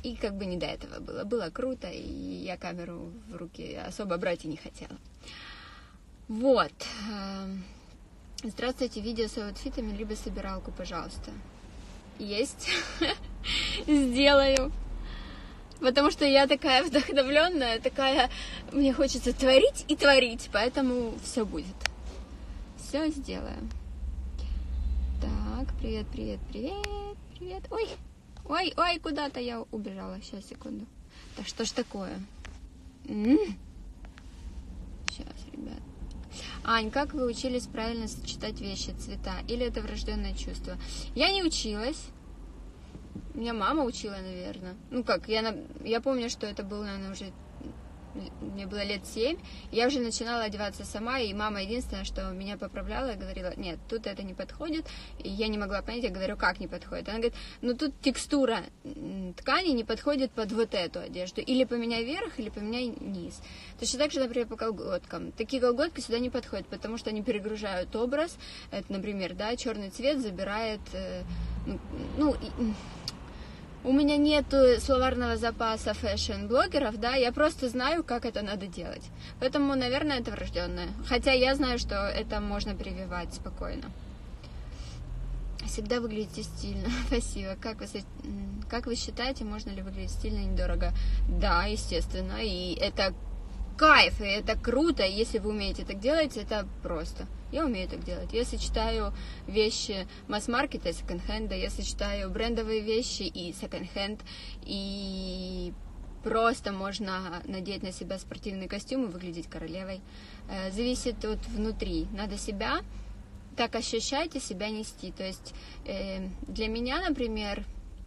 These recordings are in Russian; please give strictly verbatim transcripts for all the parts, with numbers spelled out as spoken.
И как бы не до этого было. Было круто, и я камеру в руки особо брать и не хотела. Вот. Здравствуйте, видео с аутфитами, либо собиралку, пожалуйста. Есть. Сделаю. Потому что я такая вдохновленная, такая, мне хочется творить и творить, поэтому все будет. Все сделаем. Так, привет, привет, привет, привет. Ой, ой, ой, куда-то я убежала. Сейчас, секунду. Да что ж такое? М-м-м. Сейчас, ребят. Ань, как вы учились правильно сочетать вещи, цвета? Или это врожденное чувство? Я не училась. Меня мама учила, наверное. Ну как, я, я помню, что это было, наверное, уже... Мне было лет семь. Я уже начинала одеваться сама, и мама единственное, что меня поправляла, говорила, нет, тут это не подходит. И я не могла понять, я говорю, как не подходит? Она говорит, ну тут текстура ткани не подходит под вот эту одежду. Или поменяй верх, или поменяй низ. Точно так же, например, по колготкам. Такие колготки сюда не подходят, потому что они перегружают образ. Это, например, да, черный цвет забирает... Ну, ну у меня нет словарного запаса фэшн-блогеров, да, я просто знаю, как это надо делать. Поэтому, наверное, это врожденное. Хотя я знаю, что это можно прививать спокойно. Всегда выглядите стильно. Спасибо. Как вы, как вы считаете, можно ли выглядеть стильно и недорого? Да, естественно. И это кайф, и это круто. Если вы умеете так делать, это просто. Я умею так делать. Я сочетаю вещи масс-маркета и секонд-хенда, я сочетаю брендовые вещи и секонд-хенд, и просто можно надеть на себя спортивный костюм и выглядеть королевой. Зависит от внутри. Надо себя так ощущать и себя нести. То есть для меня, например,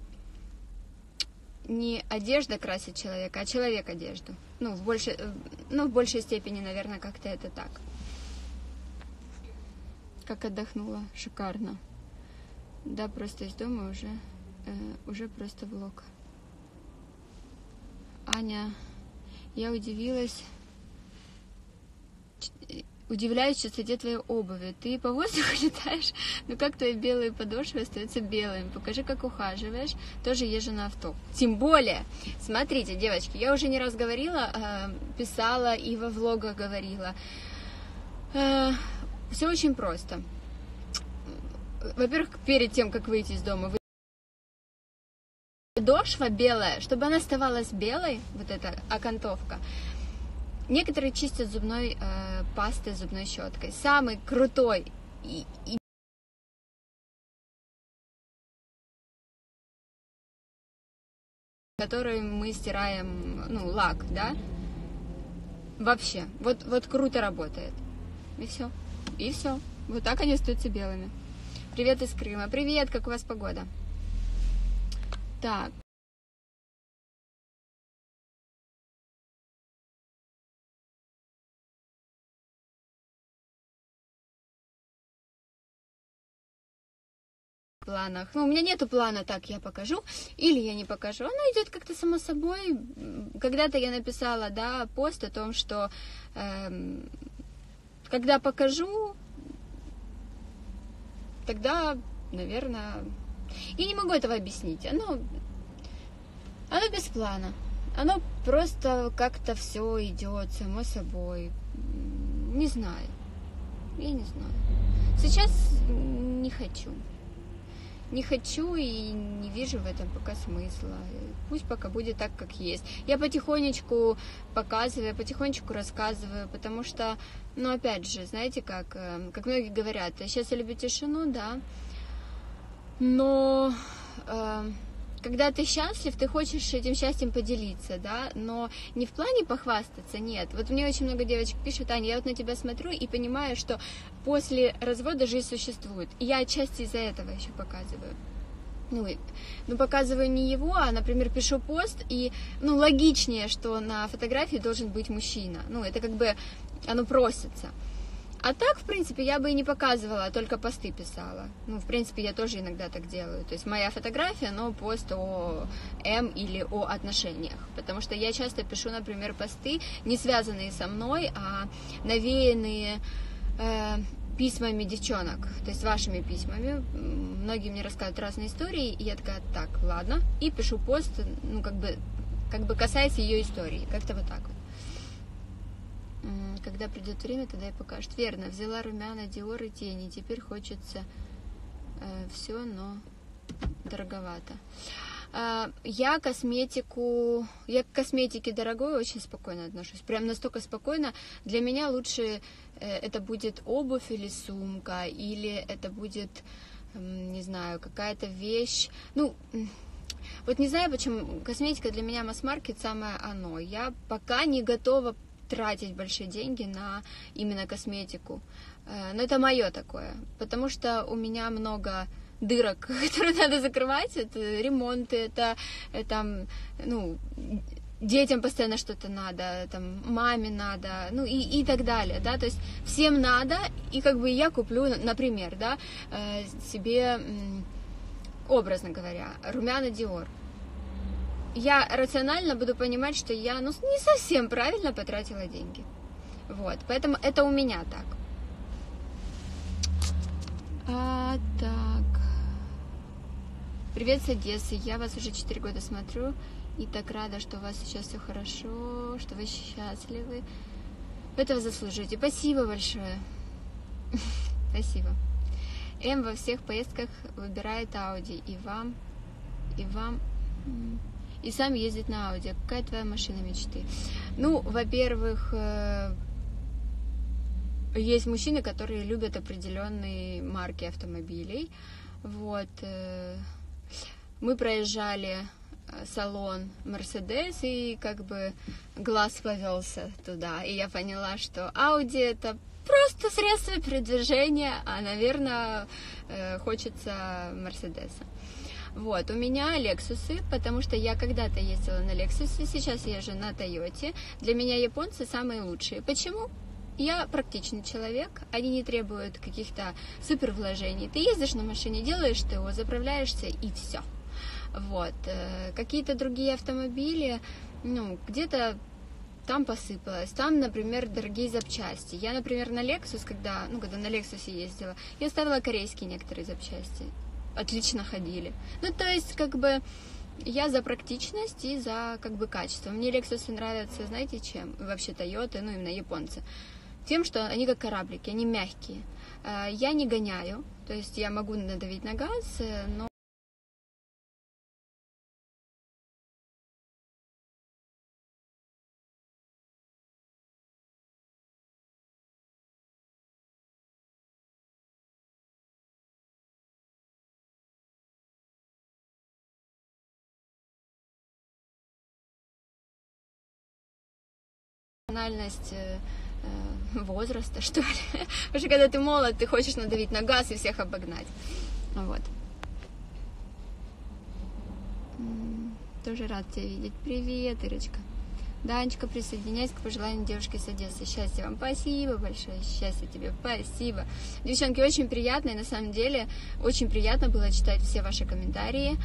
не одежда красит человека, а человек одежду. Ну, в большей, ну, в большей степени, наверное, как-то это так. Как отдохнула, шикарно. Да, просто из дома уже, э, уже просто влог. Аня, я удивилась, удивляюсь чистоте твоей обуви. Ты по воздуху летаешь, но как твои белые подошвы остаются белыми? Покажи, как ухаживаешь. Тоже езжу на авто. Тем более, смотрите, девочки, я уже не раз говорила, э, писала и во влогах говорила. Э, Все очень просто. Во-первых, перед тем, как выйти из дома, вы... подошва белая, чтобы она оставалась белой, вот эта окантовка. Некоторые чистят зубной э, пастой, зубной щеткой. Самый крутой и, и... который мы стираем, ну, лак, да? Вообще, вот, вот круто работает. И все. И все. Вот так они остаются белыми. Привет из Крыма. Привет, как у вас погода? Так. В планах. Ну, у меня нету плана, так, я покажу, или я не покажу. Оно идет как-то само собой. Когда-то я написала, да, пост о том, что эм, когда покажу, тогда, наверное... Я не могу этого объяснить. Оно, оно без плана. Оно просто как-то все идет само собой. Не знаю. Я не знаю. Сейчас не хочу. Не хочу и не вижу в этом пока смысла. Пусть пока будет так, как есть. Я потихонечку показываю, потихонечку рассказываю, потому что, ну, опять же, знаете, как, как многие говорят, сейчас я люблю тишину, да, но э, когда ты счастлив, ты хочешь этим счастьем поделиться, да, но не в плане похвастаться, нет. Вот мне очень много девочек пишут: Аня, я вот на тебя смотрю и понимаю, что после развода жизнь существует. И я отчасти из-за этого еще показываю. Ну, ну, показываю не его, а, например, пишу пост, и, ну, логичнее, что на фотографии должен быть мужчина. Ну, это как бы, оно просится. А так, в принципе, я бы и не показывала, а только посты писала. Ну, в принципе, я тоже иногда так делаю. То есть моя фотография, но пост о М или о отношениях. Потому что я часто пишу, например, посты, не связанные со мной, а навеянные... Э, письмами девчонок, то есть вашими письмами. Многие мне рассказывают разные истории, и я такая, так, ладно, и пишу пост, ну, как бы, как бы касаясь ее истории, как-то вот так вот. Когда придет время, тогда и покажет. Верно, взяла румяна, Диор и тени, теперь хочется э, все, но дороговато. Э, я косметику, я к косметике дорогой очень спокойно отношусь, прям настолько спокойно. Для меня лучше э, это будет обувь или сумка, или это будет, э, не знаю, какая-то вещь, ну... Вот не знаю, почему косметика для меня масс-маркет самое оно. Я пока не готова тратить большие деньги на именно косметику. Но это мое такое, потому что у меня много дырок, которые надо закрывать. Это ремонты, это, это ну, детям постоянно что-то надо, там, маме надо, ну и, и так далее, да, то есть всем надо, и как бы я куплю, например, да, себе, образно говоря, румяна Dior. Я рационально буду понимать, что я, ну, не совсем правильно потратила деньги. Вот, поэтому это у меня так. А, так. Привет с Одессы. Я вас уже четыре года смотрю и так рада, что у вас сейчас все хорошо, что вы счастливы. Вы этого заслуживаете. Спасибо большое. Спасибо. М во всех поездках выбирает Audi. И вам, и вам... И сам ездит на Audi. Какая твоя машина мечты? Ну, во-первых, есть мужчины, которые любят определенные марки автомобилей. Вот. Мы проезжали салон Mercedes, и как бы глаз повелся туда. И я поняла, что Audi это просто средство передвижения, а, наверное, хочется Мерседеса. Вот, у меня Лексусы, потому что я когда-то ездила на Лексусе, сейчас езжу на Тойоте. Для меня японцы самые лучшие. Почему? Я практичный человек, они не требуют каких-то супер вложений. Ты ездишь на машине, делаешь ТО, заправляешься и все. Вот, какие-то другие автомобили, ну, где-то там посыпалось, там, например, дорогие запчасти. Я, например, на Lexus, когда, ну, когда на Lexus ездила, я ставила корейские некоторые запчасти. Отлично ходили. Ну, то есть, как бы, я за практичность и за, как бы, качество. Мне Lexus нравятся, знаете, чем? Вообще, Toyota, ну, именно японцы. Тем, что они как кораблики, они мягкие. Я не гоняю, то есть, я могу надавить на газ, но... возраста, что ли. Потому что когда ты молод, ты хочешь надавить на газ и всех обогнать. Вот. Тоже рад тебя видеть. Привет, Ирочка. Данечка, присоединяйся к пожеланию девушки с Одессы. Счастья вам. Спасибо большое. Счастья тебе. Спасибо. Девчонки, очень приятно. И на самом деле очень приятно было читать все ваши комментарии.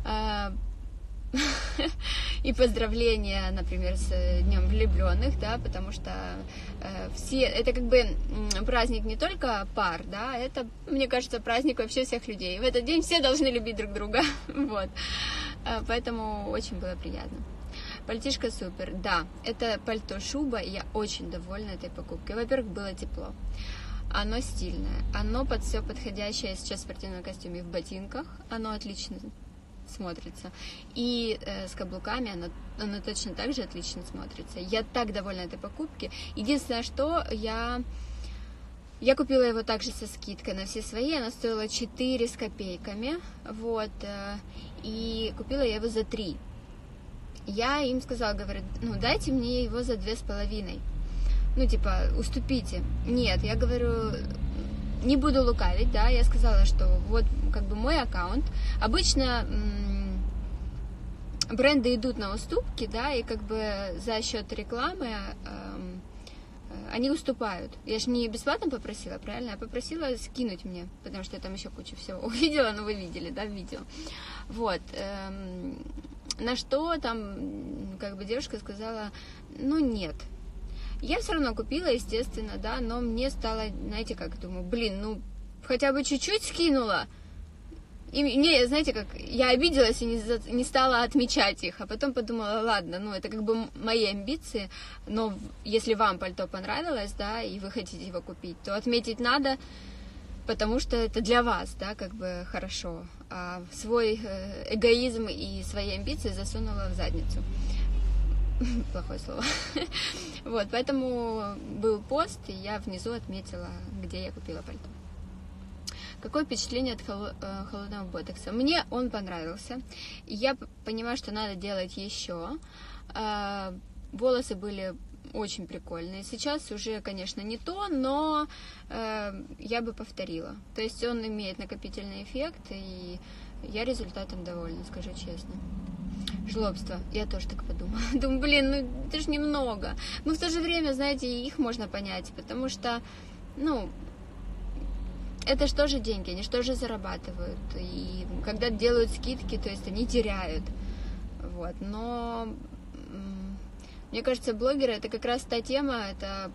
И поздравления, например, с Днем влюбленных, да, потому что э, все, это как бы праздник не только пар, да, это, мне кажется, праздник вообще всех людей. В этот день все должны любить друг друга, вот, поэтому очень было приятно. Пальтишко супер, да, это пальто-шуба, и я очень довольна этой покупкой. Во-первых, было тепло. Оно стильное, оно под все подходящее. Я сейчас в спортивном костюме и в ботинках, оно отлично смотрится. И э, с каблуками оно, оно точно так же отлично смотрится. Я так довольна этой покупке. Единственное, что я... Я купила его также со скидкой на все свои. Она стоила четыре с копейками. Вот. Э, и купила я его за три. Я им сказала, говорю, ну дайте мне его за две с половиной. Ну, типа, уступите. Нет, я говорю... Не буду лукавить, да, я сказала, что вот как бы мой аккаунт. Обычно м- бренды идут на уступки, да, и как бы за счет рекламы э- они уступают. Я же не бесплатно попросила, правильно? Я попросила скинуть мне, потому что я там еще кучу всего увидела, но вы видели, да, в видео. Вот. Э- на что там как бы девушка сказала, ну нет. Я все равно купила, естественно, да, но мне стало, знаете, как, думаю, блин, ну, хотя бы чуть-чуть скинула. И мне, знаете, как, я обиделась и не, не стала отмечать их, а потом подумала, ладно, ну, это как бы мои амбиции, но если вам пальто понравилось, да, и вы хотите его купить, то отметить надо, потому что это для вас, да, как бы хорошо, а свой эгоизм и свои амбиции засунула в задницу. Плохое слово. Вот, поэтому был пост, и я внизу отметила, где я купила пальто. Какое впечатление от холодного ботокса? Мне он понравился. Я понимаю, что надо делать еще. Волосы были очень прикольные. Сейчас уже, конечно, не то, но я бы повторила. То есть он имеет накопительный эффект, и я результатом довольна, скажу честно. Жлобство. Я тоже так подумала. Думаю, блин, ну это же немного. Но в то же время, знаете, их можно понять, потому что, ну, это же тоже деньги, они же тоже зарабатывают. И когда делают скидки, то есть они теряют. Вот. Но мне кажется, блогеры это как раз та тема, это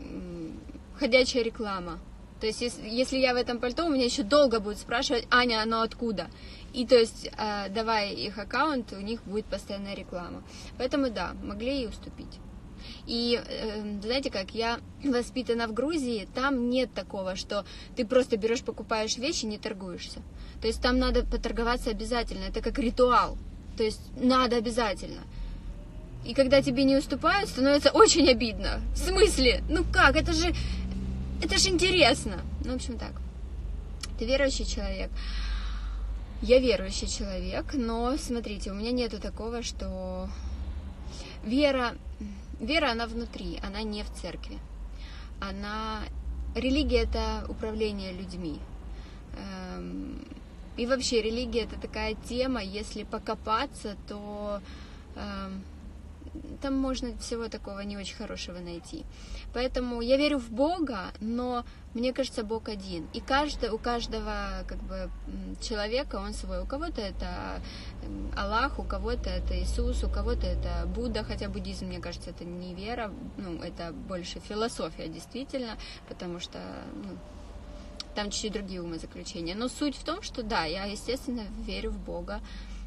ходячая реклама. То есть, если, если я в этом пальто, у меня еще долго будут спрашивать, Аня, оно откуда? И то есть, э, давая их аккаунт, у них будет постоянная реклама. Поэтому да, могли и уступить. И э, знаете как, я воспитана в Грузии, там нет такого, что ты просто берешь, покупаешь вещи, не торгуешься. То есть там надо поторговаться обязательно, это как ритуал. То есть надо обязательно. И когда тебе не уступают, становится очень обидно. В смысле? Ну как? Это же, это же интересно. Ну, в общем, так. Ты верующий человек? Я верующий человек, но, смотрите, у меня нету такого, что вера, вера, она внутри, она не в церкви. Она... Религия – это управление людьми. И вообще религия – это такая тема, если покопаться, то там можно всего такого не очень хорошего найти. Поэтому я верю в Бога, но мне кажется, Бог один. И каждый, у каждого как бы человека он свой. У кого-то это Аллах, у кого-то это Иисус, у кого-то это Будда, хотя буддизм, мне кажется, это не вера, ну, это больше философия, действительно, потому что ну, там чуть-чуть другие умозаключения. Но суть в том, что да, я, естественно, верю в Бога.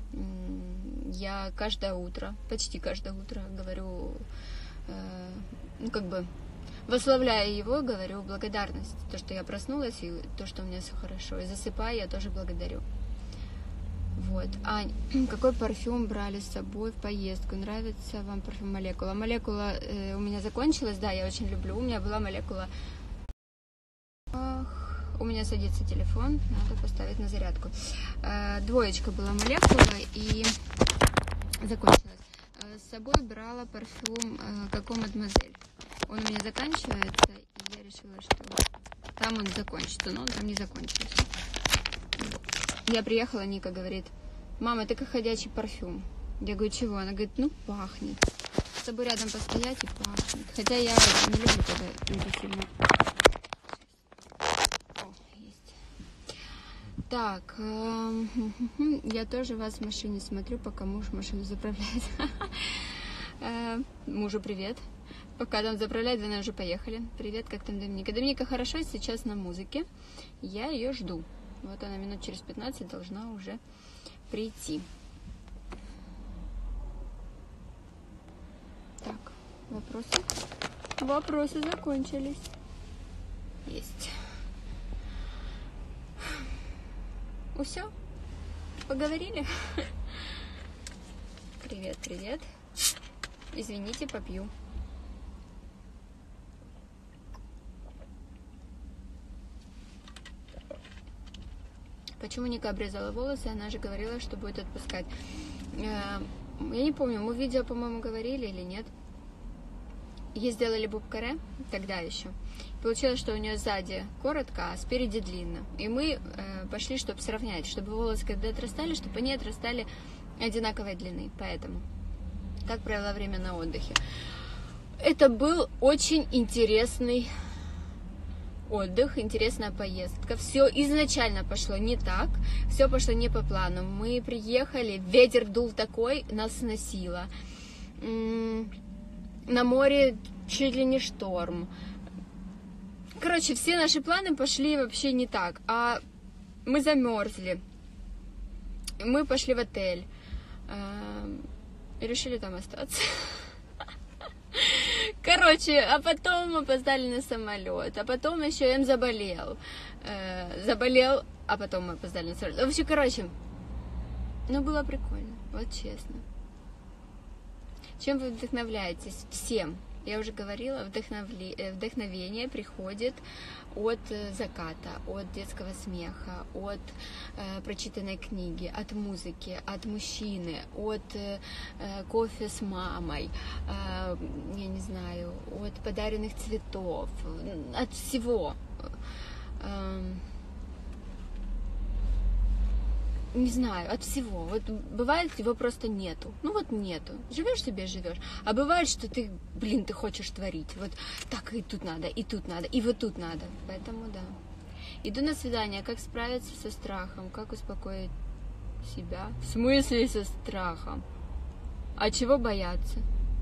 Я каждое утро, почти каждое утро говорю, э, ну, как бы, восславляя его, говорю благодарность. То, что я проснулась, и то, что у меня все хорошо. И засыпая, я тоже благодарю. Вот. Ань, какой парфюм брали с собой в поездку? Нравится вам парфюм Молекула? Молекула э, у меня закончилась, да, я очень люблю. У меня была Молекула. Ах. У меня садится телефон, надо поставить на зарядку. Двоечка была Молекула и закончилась. С собой брала парфюм Коко Мадемуазель. Он у меня заканчивается, и я решила, что там он закончится, но он там не закончился. Я приехала, Ника говорит, мама, это как ходячий парфюм. Я говорю, чего? Она говорит, ну пахнет. С тобой рядом постоять и пахнет. Хотя я не люблю, когда интенсивно. Так, э, я тоже вас в машине смотрю, пока муж машину заправляет. э, мужу привет. Пока там заправляет, за нами уже поехали. Привет, как там Доминика? Доминика хорошо, сейчас на музыке. Я ее жду. Вот она минут через пятнадцать должна уже прийти. Так, вопросы? Вопросы закончились. Есть. Ну все, поговорили? Привет, привет. Извините, попью. Почему Ника обрезала волосы? Она же говорила, что будет отпускать. Я не помню, мы в видео, по-моему, говорили или нет. Ей сделали буб-каре тогда еще. Получилось, что у нее сзади коротко, а спереди длинно. И мы э, пошли, чтобы сравнять, чтобы волосы, когда отрастали, чтобы они отрастали одинаковой длины. Поэтому так провела время на отдыхе. Это был очень интересный отдых, интересная поездка. Все изначально пошло не так, все пошло не по плану. Мы приехали, ветер дул такой, нас сносило. на море чуть ли не шторм. Короче, все наши планы пошли вообще не так, а мы замерзли. Мы пошли в отель и решили там остаться. Короче, а потом опоздали на самолет, а потом еще М заболел. Заболел, а потом мы опоздали на самолет. Вообще, короче, ну было прикольно, вот честно. Чем вы вдохновляетесь? Всем. Я уже говорила, вдохновле... вдохновение приходит от заката, от детского смеха, от э, прочитанной книги, от музыки, от мужчины, от э, кофе с мамой, э, я не знаю, от подаренных цветов, от всего. Э, не знаю, от всего. Вот бывает, его просто нету. Ну вот нету. Живешь себе, живешь. А бывает, что ты, блин, ты хочешь творить. Вот так и тут надо, и тут надо, и вот тут надо. Поэтому да. Иду на свидание. Как справиться со страхом? Как успокоить себя? В смысле со страхом? А чего бояться?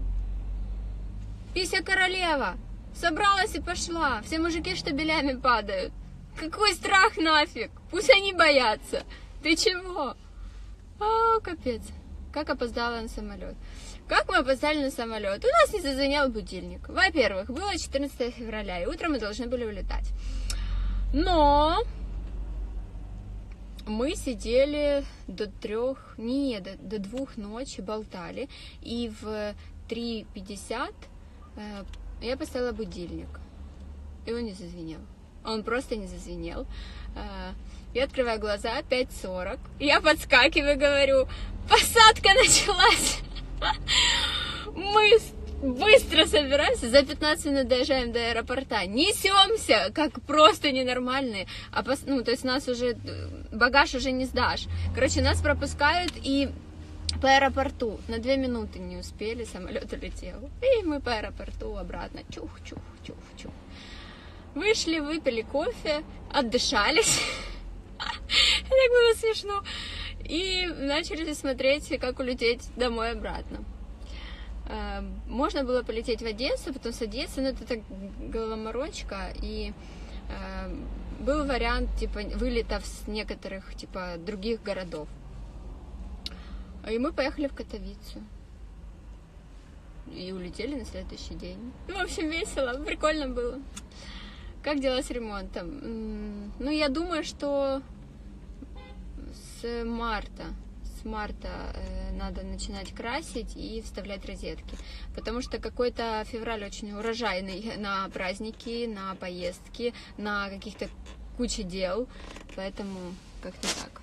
Пися королева! Собралась и пошла. Все мужики штабелями падают. Какой страх нафиг? Пусть они боятся. Ты чего? А, капец. Как опоздала на самолет. Как мы опоздали на самолет? У нас не зазвенел будильник. Во-первых, было четырнадцатое февраля, и утром мы должны были улетать. Но мы сидели до трех, не, до, до двух ночи болтали, и в три пятьдесят э, я поставила будильник, и он не зазвенел. Он просто не зазвенел. Я открываю глаза, пять сорок. Я подскакиваю, говорю, посадка началась. Мы быстро собираемся, за пятнадцать минут доезжаем до аэропорта. Несемся, как просто ненормальные. А пос... Ну, то есть нас уже, багаж уже не сдашь. Короче, нас пропускают и по аэропорту. На две минуты не успели, самолет улетел. И мы по аэропорту обратно. Чух-чух-чух-чух. Вышли, выпили кофе, отдышались. Так было смешно. И начали смотреть, как улететь домой обратно. Можно было полететь в Одессу, потом с Одессы, но это так головоморочка. И был вариант типа вылетов с некоторых типа других городов. И мы поехали в Катовицу. И улетели на следующий день. В общем, весело, прикольно было. Как дела с ремонтом? Ну, я думаю, что с марта, с марта э, надо начинать красить и вставлять розетки. Потому что какой-то февраль очень урожайный на праздники, на поездки, на каких-то куча дел. Поэтому как-то так.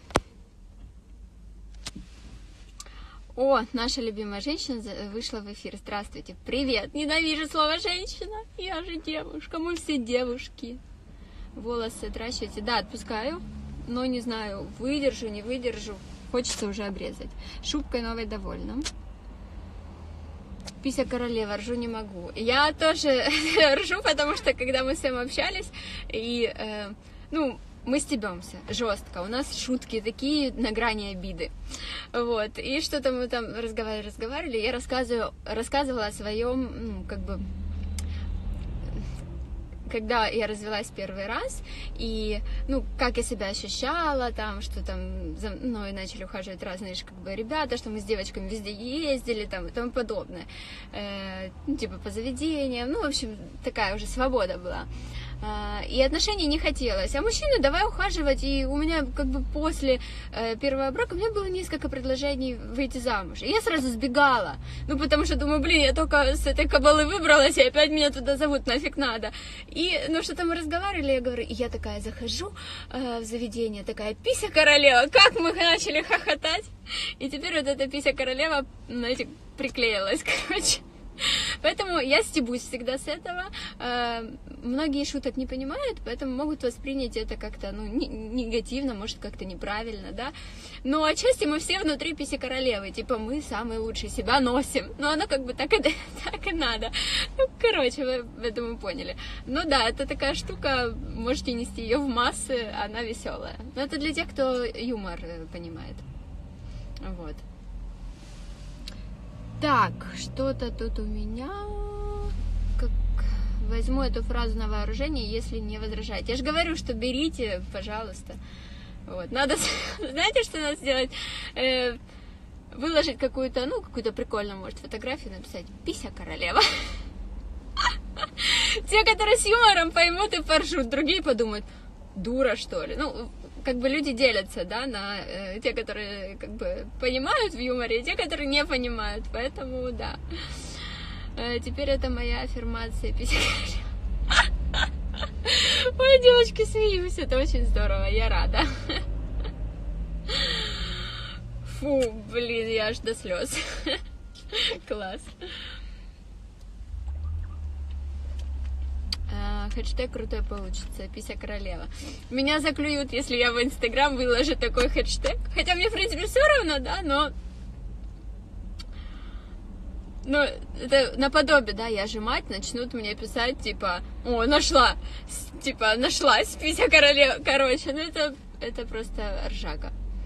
О, наша любимая женщина вышла в эфир. Здравствуйте. Привет. Ненавижу слово женщина. Я же девушка. Мы все девушки. Волосы отращивайте. Да, отпускаю. Но не знаю, выдержу, не выдержу. Хочется уже обрезать. Шубкой новой довольна. Пися королева, ржу не могу. Я тоже ржу, потому что когда мы с Сэм общались, и, э, ну, мы стебемся жестко, у нас шутки такие на грани обиды, вот, и что-то мы там разговаривали, разговаривали, я рассказываю, рассказывала о своем, ну, как бы, когда я развелась первый раз, и, ну, как я себя ощущала, там, что там за мной начали ухаживать разные, как бы, ребята, что мы с девочками везде ездили, там, и тому подобное, э, ну, типа, по заведениям, ну, в общем, такая уже свобода была. И отношений не хотелось. А мужчину давай ухаживать. И у меня как бы после э, первого брака у меня было несколько предложений выйти замуж. И я сразу сбегала. Ну, потому что думаю, блин, я только с этой кабалы выбралась, и опять меня туда зовут, нафиг надо. И, ну, что-то мы разговаривали, я говорю, и я такая захожу э, в заведение, такая, пися королева, как мы начали хохотать. И теперь вот эта пися королева, знаете, приклеилась, короче. Поэтому я стебусь всегда с этого. Многие шуток не понимают, поэтому могут воспринять это как-то, ну, негативно, может, как-то неправильно, да. Но отчасти мы все внутри писи королевы, типа мы самые лучшие, себя носим. Но оно как бы так и, так и надо. Ну, короче, вы это мы поняли. Ну да, это такая штука, можете нести ее в массы, она веселая. Но это для тех, кто юмор понимает. Вот. Так, что-то тут у меня... возьму эту фразу на вооружение, если не возражаете. Я же говорю, что берите, пожалуйста. Вот. Надо, знаете, что надо сделать? Э, выложить какую-то, ну, какую-то прикольную, может, фотографию, написать «Пися королева». Те, которые с юмором поймут и поржут, другие подумают, дура, что ли. Ну, как бы люди делятся, да, на э, те, которые как бы понимают в юморе, и те, которые не понимают. Поэтому, да. Э, теперь это моя аффирмация. Пися королева. Ой, девочки, смеюсь, это очень здорово, я рада. Фу, блин, я аж до слез. Класс. Хэштег крутой получится, Пися королева. Меня заклюют, если я в Инстаграм выложу такой хэштег. Хотя мне, в принципе, все равно, да, но... Но это наподобие, да, я же мать, начнут мне писать, типа, о, нашла, типа, нашлась Пися королева. Короче, ну это, это просто ржака.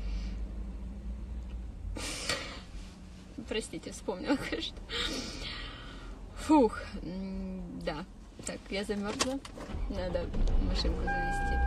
Простите, вспомнила кое-что. Фух, да. Так, я замерзла. Надо машинку завести.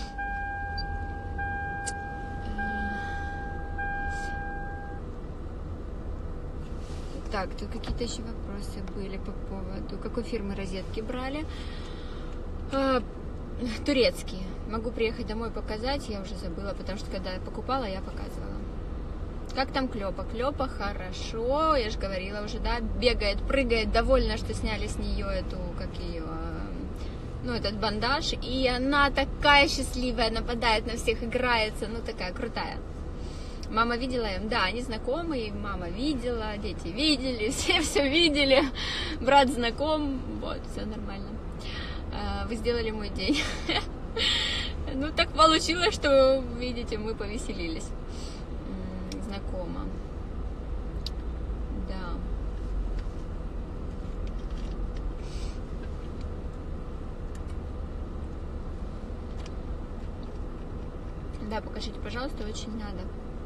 Так, тут какие-то еще вопросы были по поводу... Какой фирмы розетки брали? А, турецкие. Могу приехать домой показать, я уже забыла, потому что когда я покупала, я показывала. Как там Клёпа? Клёпа хорошо, я же говорила уже, да, бегает, прыгает, довольна, что сняли с нее эту, как ее, ну, этот бандаж, и она такая счастливая, нападает на всех, играется, ну, такая крутая. Мама видела им, да, они знакомые, мама видела, дети видели, все все видели, брат знаком, вот, все нормально. Вы сделали мой день. Ну, так получилось, что, видите, мы повеселились. Знакомо. Да. Да, покажите, пожалуйста, очень надо.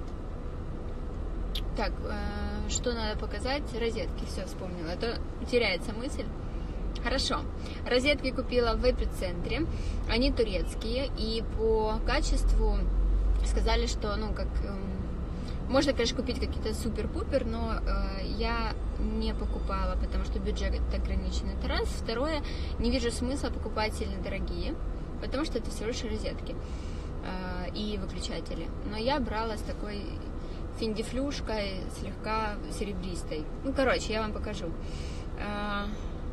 Так, э, что надо показать? Розетки, все вспомнила. А то теряется мысль. Хорошо. Розетки купила в Эпицентре. Они турецкие. И по качеству сказали, что, ну, как... Э, можно, конечно, купить какие-то супер-пупер, но э, я не покупала, потому что бюджет ограничен. Это раз. Второе, не вижу смысла покупать сильно дорогие, потому что это всего лишь розетки э, и выключатели. Но я брала с такой финдифлюшкой, слегка серебристой. Ну, короче, я вам покажу. Э,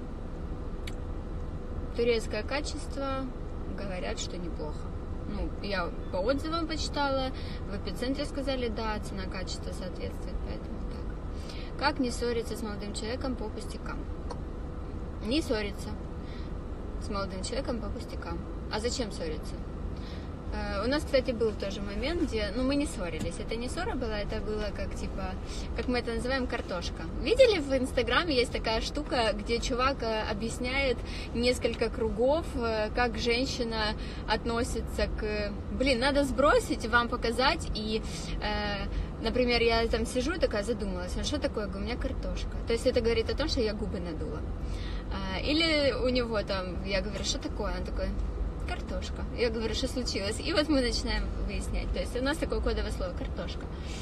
турецкое качество, говорят, что неплохо. Ну, я по отзывам почитала, в Эпицентре сказали, да, цена-качество соответствует, поэтому так. Как не ссориться с молодым человеком по пустякам? Не ссориться с молодым человеком по пустякам. А зачем ссориться? Uh, у нас, кстати, был тоже момент, где, ну, мы не ссорились. Это не ссора была, это было как, типа, как мы это называем, картошка. Видели, в Инстаграме есть такая штука, где чувак объясняет несколько кругов, как женщина относится к... Блин, надо сбросить, вам показать, и, э, например, я там сижу и такая задумалась, а что такое? У меня картошка. То есть это говорит о том, что я губы надула. Uh, или у него там, я говорю, что такое? Он такой... картошка. Я говорю, что случилось. И вот мы начинаем выяснять. То есть у нас такое кодовое слово картошка.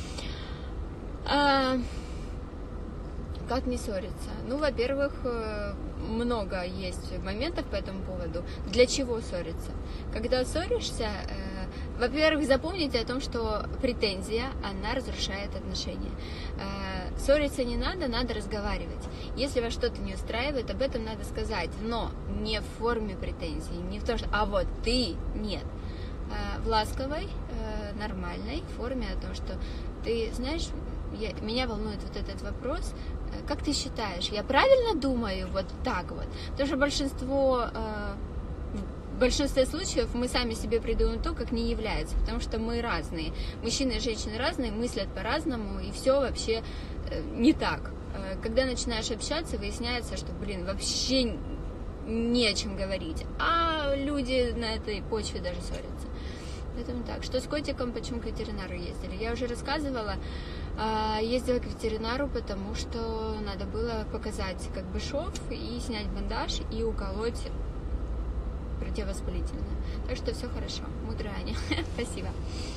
А, как не ссориться? Ну, во-первых, много есть моментов по этому поводу. Для чего ссориться? Когда ссоришься, э, во-первых, запомните о том, что претензия, она разрушает отношения. Э, ссориться не надо, надо разговаривать. Если вас что-то не устраивает, об этом надо сказать, но не в форме претензии, не в том, что «а вот ты» нет. Э, в ласковой, э, нормальной форме о том, что ты, знаешь, я, меня волнует вот этот вопрос, как ты считаешь, я правильно думаю вот так вот? Потому что большинство, э, в большинстве случаев мы сами себе придумываем то, как не является, потому что мы разные. Мужчины и женщины разные, мыслят по-разному, и все вообще э, не так. Э, когда начинаешь общаться, выясняется, что, блин, вообще не о чем говорить, а люди на этой почве даже ссорятся. Поэтому так. Что с котиком, почему к ветеринару ездили? Я уже рассказывала. Ездила к ветеринару, потому что надо было показать как бы шов и снять бандаж и уколоть противовоспалительное. Так что все хорошо. Мудрая Аня. Спасибо.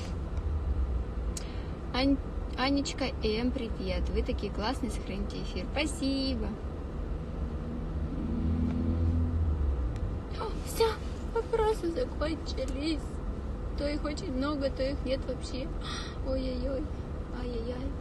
Ань... Анечка М, привет. Вы такие классные, сохраните эфир. Спасибо. О, все, вопросы закончились. То их очень много, то их нет вообще. Ой-ой-ой. Ай-яй-яй.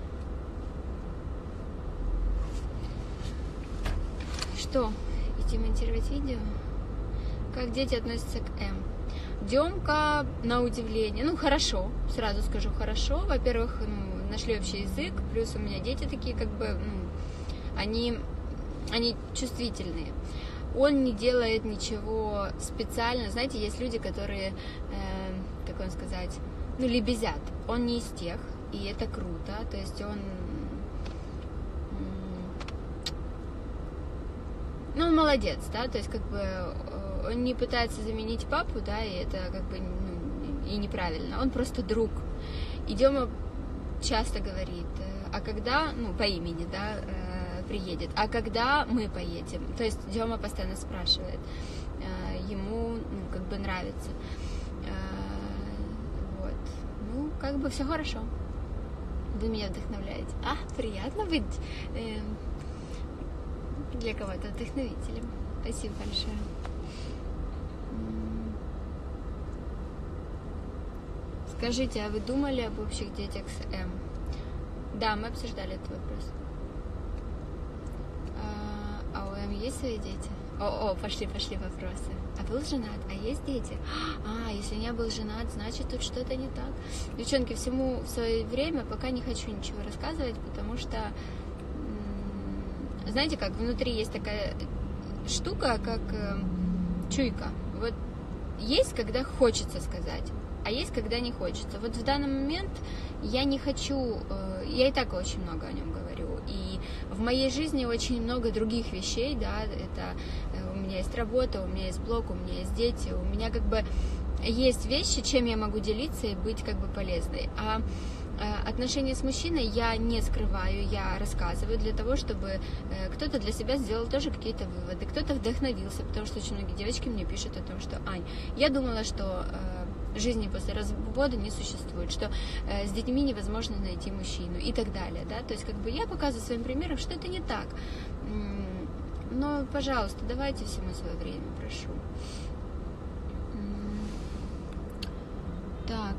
Что, идти монтировать видео? Как дети относятся к М? Демка, на удивление, ну хорошо, сразу скажу хорошо. Во-первых, ну, нашли общий язык, плюс у меня дети такие, как бы, ну, они, они чувствительные. Он не делает ничего специально. Знаете, есть люди, которые, э, как вам сказать, ну, лебезят. Он не из тех. И это круто, то есть он, ну, он молодец, да, то есть как бы он не пытается заменить папу, да, и это как бы, ну, и неправильно, он просто друг. И Дема часто говорит, а когда, ну, по имени, да, приедет, а когда мы поедем, то есть Дема постоянно спрашивает, ему, ну, как бы нравится, вот, ну, как бы все хорошо. Вы меня вдохновляете. А, приятно быть э, для кого-то вдохновителем. Спасибо большое. Скажите, а вы думали об общих детях с М? Да, мы обсуждали этот вопрос. А, а у М есть свои дети? О, о, пошли, пошли вопросы. А был женат? А есть дети? А, если не был женат, значит тут что-то не так. Девчонки, всему в свое время пока не хочу ничего рассказывать, потому что, знаете как, внутри есть такая штука, как чуйка. Вот есть, когда хочется сказать, а есть, когда не хочется. Вот в данный момент я не хочу, я и так очень много о нем говорю, и в моей жизни очень много других вещей, да, это у меня есть работа, у меня есть блог, у меня есть дети, у меня как бы есть вещи, чем я могу делиться и быть как бы полезной. А отношения с мужчиной я не скрываю, я рассказываю для того, чтобы кто-то для себя сделал тоже какие-то выводы, кто-то вдохновился, потому что очень многие девочки мне пишут о том, что Ань, я думала, что жизни после развода не существует, что э, с детьми невозможно найти мужчину и так далее, да, то есть как бы я показываю своим примером, что это не так, но, пожалуйста, давайте всему свое время, прошу. Так,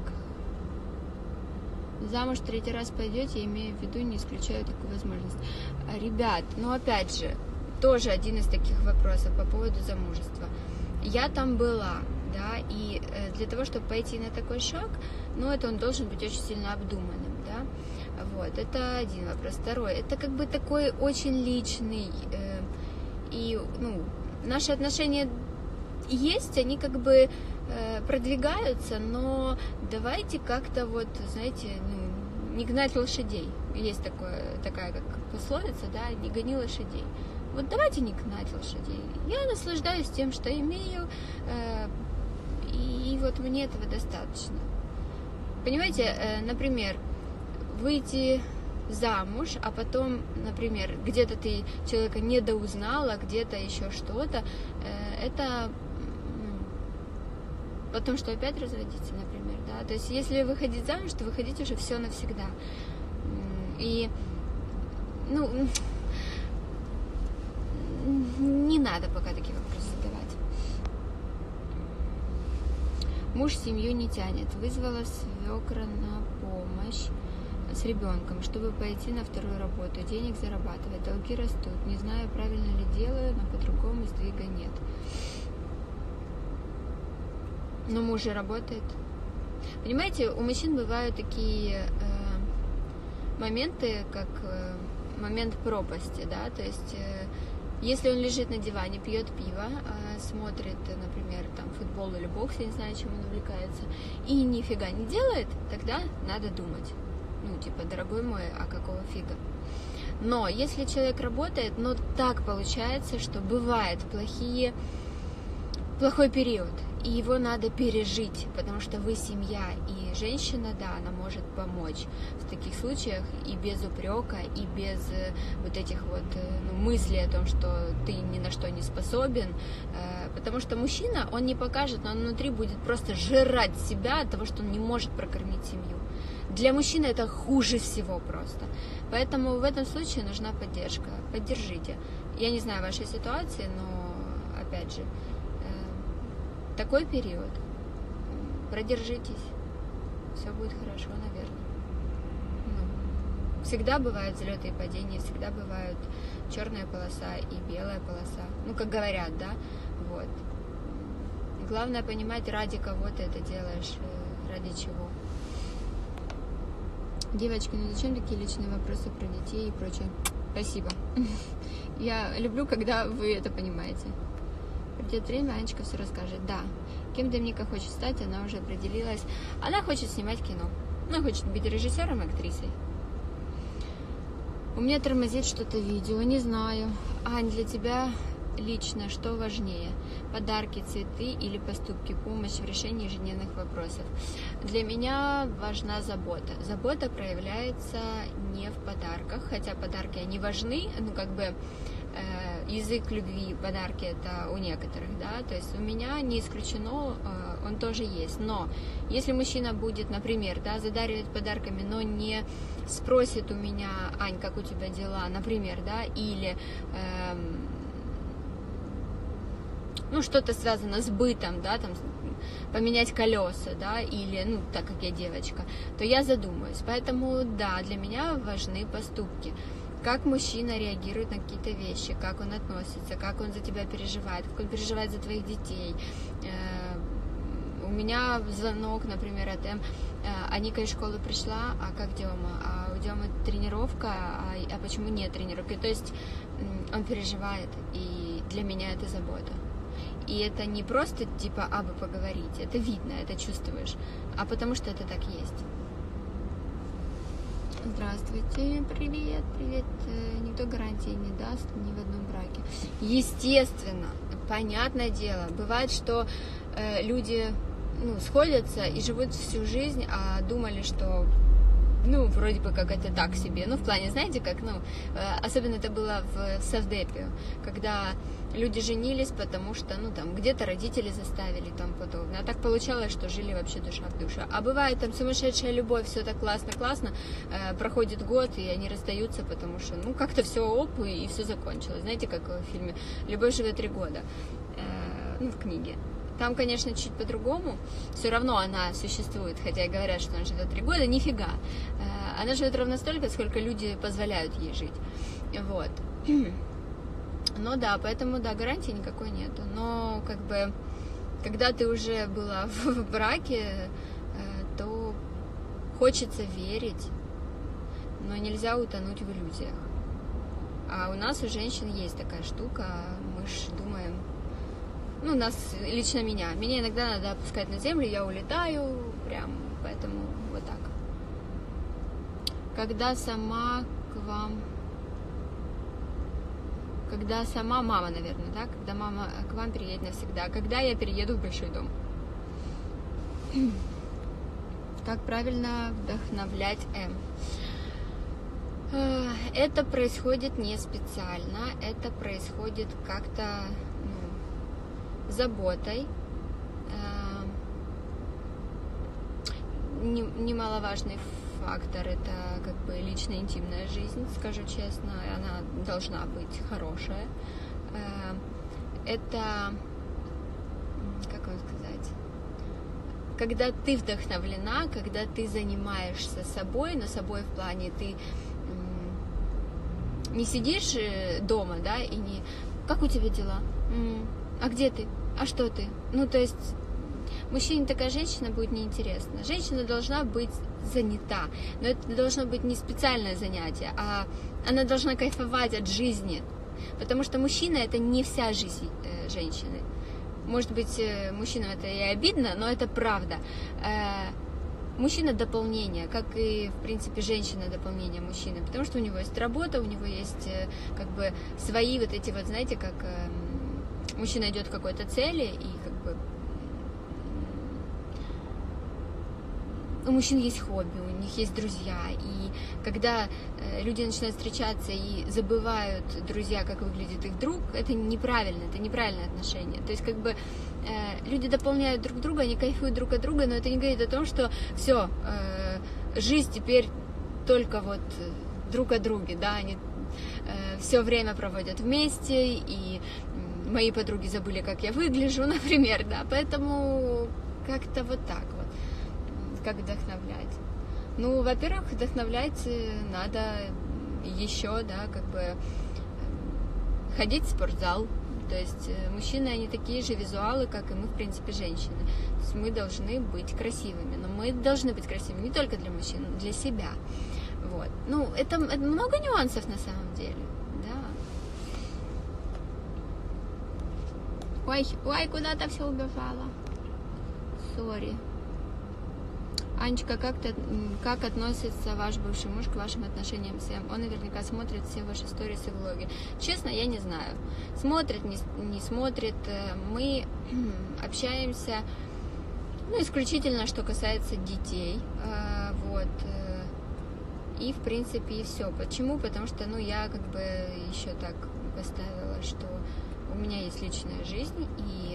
замуж третий раз пойдете, имея в виду, не исключаю такую возможность. Ребят, ну опять же, тоже один из таких вопросов по поводу замужества. Я там была, да, и для того, чтобы пойти на такой шаг, ну, это он должен быть очень сильно обдуманным, да, вот, это один вопрос. Второй, это как бы такой очень личный, э, и, ну, наши отношения есть, они как бы э, продвигаются, но давайте как-то вот, знаете, ну, не гнать лошадей, есть такое, такая как пословица, да, не гони лошадей. Вот давайте не гнать лошадей. Я наслаждаюсь тем, что имею, э, и вот мне этого достаточно. Понимаете, э, например, выйти замуж, а потом, например, где-то ты человека недоузнала, где-то еще что-то, э, это ну, потом что, опять разводиться, например, да? То есть если выходить замуж, то выходить уже все навсегда. И, ну... не надо пока такие вопросы задавать. Муж семью не тянет. Вызвала свекра на помощь с ребенком, чтобы пойти на вторую работу, денег зарабатывать. Долги растут. Не знаю, правильно ли делаю, но по-другому сдвига нет. Но муж же работает. Понимаете, у мужчин бывают такие э, моменты, как э, момент пропасти, да, то есть... Э, Если он лежит на диване, пьет пиво, смотрит, например, там футбол или бокс, я не знаю, чем он увлекается, и нифига не делает, тогда надо думать. Ну, типа, дорогой мой, а какого фига? Но если человек работает, но так получается, что бывает плохие, плохой период. и его надо пережить, потому что вы семья, и женщина, да, она может помочь в таких случаях и без упрека, и без вот этих вот ну, мыслей о том, что ты ни на что не способен, потому что мужчина, он не покажет, но он внутри будет просто жрать себя от того, что он не может прокормить семью. Для мужчины это хуже всего просто. Поэтому в этом случае нужна поддержка. Поддержите. Я не знаю вашей ситуации, но, опять же, такой период, продержитесь, все будет хорошо, наверное. Ну, всегда бывают взлеты и падения, всегда бывают черная полоса и белая полоса. Ну, как говорят, да, вот. Главное понимать, ради кого ты это делаешь, ради чего. Девочки, ну зачем такие личные вопросы про детей и прочее? Спасибо. Я люблю, когда вы это понимаете. Придет время, Анечка все расскажет. Да, кем Доминика хочет стать, она уже определилась. Она хочет снимать кино. Она хочет быть режиссером, актрисой. У меня тормозит что-то видео, не знаю. Ань, для тебя лично что важнее? Подарки, цветы или поступки, помощь в решении ежедневных вопросов? Для меня важна забота. Забота проявляется не в подарках, хотя подарки, они важны, ну, как бы, э, язык любви, подарки это у некоторых, да, то есть у меня не исключено, э, он тоже есть, но если мужчина будет, например, да, задаривать подарками, но не спросит у меня, Ань, как у тебя дела, например, да, или... Э, ну, что-то связано с бытом, да, там, поменять колеса, да, или, ну, так как я девочка, то я задумаюсь. Поэтому, да, для меня важны поступки. Как мужчина реагирует на какие-то вещи, как он относится, как он за тебя переживает, как он переживает за твоих детей. У меня звонок, например, от М. А Ника из школы пришла, а как Дема? А у Демы тренировка, а, а почему нет тренировки? То есть он переживает, и для меня это забота. И это не просто типа абы поговорить, это видно, это чувствуешь, а потому что это так есть. Здравствуйте, привет, привет. Никто гарантии не даст ни в одном браке. Естественно, понятное дело, бывает, что э, люди ну, сходятся и живут всю жизнь, а думали, что ну, вроде бы как это так себе. Ну, в плане, знаете, как, ну, особенно это было в Совдепе, когда люди женились, потому что, ну, там, где-то родители заставили и тому подобное. А так получалось, что жили вообще душа в душу. А бывает там сумасшедшая любовь, все так классно-классно, э, проходит год, и они расстаются, потому что, ну, как-то все оп, и, и все закончилось. Знаете, как в фильме «Любовь живет три года», э, ну, в книге. Там, конечно, чуть по-другому. Все равно она существует, хотя и говорят, что она живет три года. Нифига. Она живет ровно столько, сколько люди позволяют ей жить. Вот. Ну да, поэтому, да, гарантии никакой нету. Но, как бы, когда ты уже была в браке, то хочется верить, но нельзя утонуть в иллюзиях. А у нас, у женщин, есть такая штука. Мы ж думаем... Ну, нас, лично меня. Меня иногда надо опускать на землю, я улетаю, прям, поэтому вот так. Когда сама к вам... Когда сама мама, наверное, да? Когда мама к вам переедет навсегда. Когда я перееду в большой дом. Как правильно вдохновлять М? Это происходит не специально, это происходит как-то... заботой. Немаловажный фактор — это как бы личная интимная жизнь, скажу честно, она должна быть хорошая. Это, как вам сказать, когда ты вдохновлена, когда ты занимаешься собой, но собой в плане ты не сидишь дома, да, и не «как у тебя дела? А где ты? А что ты?» Ну, то есть мужчине такая женщина будет неинтересна. Женщина должна быть занята, но это должно быть не специальное занятие, а она должна кайфовать от жизни, потому что мужчина — это не вся жизнь э, женщины. Может быть, э, мужчинам это и обидно, но это правда. Э, мужчина — дополнение, как и, в принципе, женщина — дополнение мужчины, потому что у него есть работа, у него есть э, как бы свои вот эти вот, знаете, как... Э, мужчина идет к какой-то цели, и как бы у мужчин есть хобби, у них есть друзья, и когда э, люди начинают встречаться и забывают друзья, как выглядит их друг, это неправильно, это неправильное отношение. То есть как бы э, люди дополняют друг друга, они кайфуют друг от друга, но это не говорит о том, что все, э, жизнь теперь только вот друг о друге, да, они э, все время проводят вместе, и э, мои подруги забыли, как я выгляжу, например, да, поэтому как-то вот так вот. Как вдохновлять? Ну, во-первых, вдохновлять надо еще, да, как бы ходить в спортзал. То есть мужчины, они такие же визуалы, как и мы, в принципе, женщины. То есть мы должны быть красивыми. Но мы должны быть красивыми не только для мужчин, но для себя. Вот. Ну, это, это много нюансов на самом деле. Да. Ой, ой, куда-то все убежало. Сори. Анечка, как, ты, как относится ваш бывший муж к вашим отношениям с Сэм? Он наверняка смотрит все ваши сторис и влоги. Честно, я не знаю. Смотрит, не, не смотрит. Мы общаемся, ну, исключительно, что касается детей. Вот. И, в принципе, и все. Почему? Потому что, ну, я как бы еще так поставила, что у меня есть личная жизнь, и,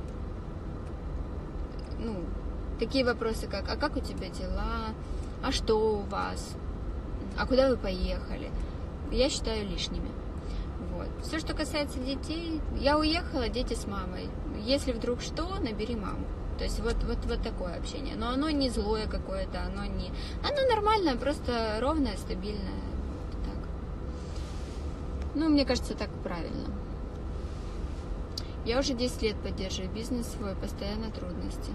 ну, такие вопросы, как, а как у тебя дела, а что у вас, а куда вы поехали, я считаю лишними. Вот. Все, что касается детей, я уехала, дети с мамой. Если вдруг что, набери маму. То есть вот, вот, вот такое общение. Но оно не злое какое-то, оно не... Оно нормальное, просто ровное, стабильное. Вот так. Ну, мне кажется, так правильно. Я уже десять лет поддерживаю бизнес свой, постоянно трудности.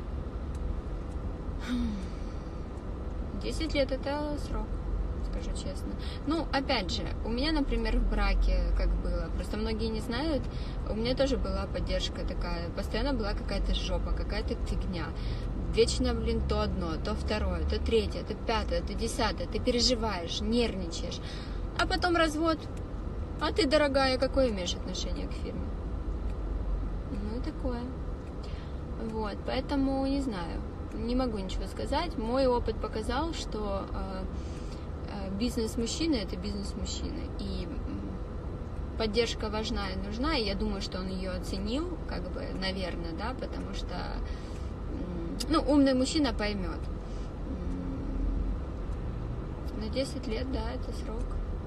десять лет это срок, скажу честно. Ну, опять же, у меня, например, в браке как было, просто многие не знают, у меня тоже была поддержка такая, постоянно была какая-то жопа, какая-то фигня. Вечно, блин, то одно, то второе, то третье, то пятое, то десятое, ты переживаешь, нервничаешь. А потом развод. А ты, дорогая, какое имеешь отношение к фирме? Ну и такое. Вот, поэтому не знаю. Не могу ничего сказать. Мой опыт показал, что э, э, бизнес мужчины – это бизнес мужчины. И э, поддержка важна и нужна, и я думаю, что он ее оценил, как бы, наверное, да, потому что, э, ну, умный мужчина поймет. Но десять лет, да, это срок.